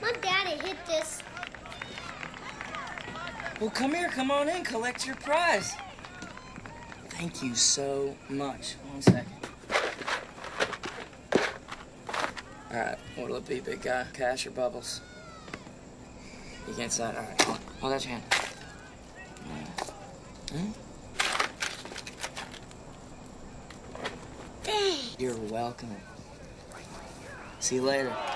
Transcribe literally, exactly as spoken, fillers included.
My daddy hit this. Well, come here, come on in, collect your prize. Thank you so much. One second. All right, what'll it be, big guy? Cash or bubbles? You can't decide. All right, hold, hold out your hand. Hmm? You're welcome. See you later.